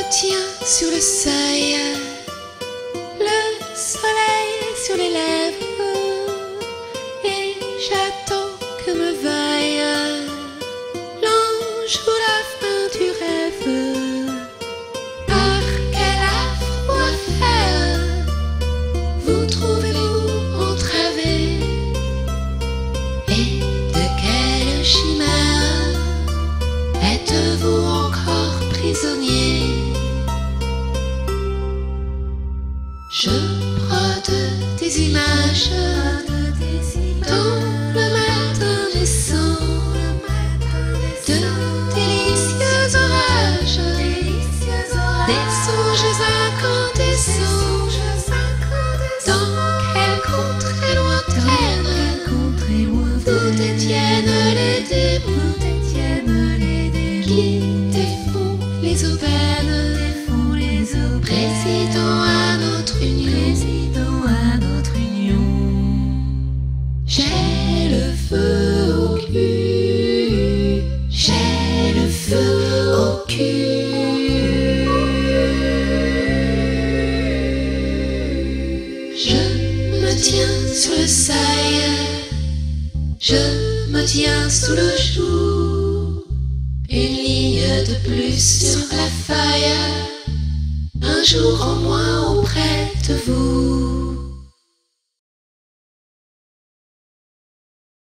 tiens sur le seuil, le soleil sur les lèvres, et j'attends que me veuille l'ange ou la fin du rêve. Par quel affront à faire vous trouvez-vous entravé, et de quelle chimère êtes-vous encore prisonnier? Je brode des images dans le matin naissant de délicieux orages, des songes incandescents. Dans quelle contrée lointaine vous détiennent les démons qui défont les aubaines, président à notre union. J'ai le feu au cul, j'ai le feu au cul. Je me tiens sur le seuil, je me tiens sous le joug, une ligne de plus sur la feuille, un jour en moins auprès de vous.